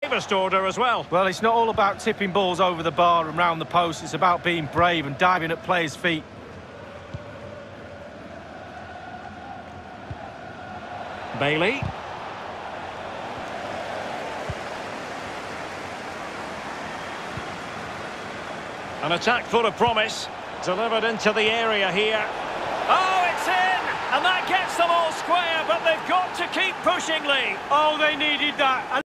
Bravest order as well. Well, it's not all about tipping balls over the bar and round the post. It's about being brave and diving at players' feet. Bailey. An attack full of promise. Delivered into the area here. Oh, it's in! And that gets them all square, but they've got to keep pushing, Lee. Oh, they needed that.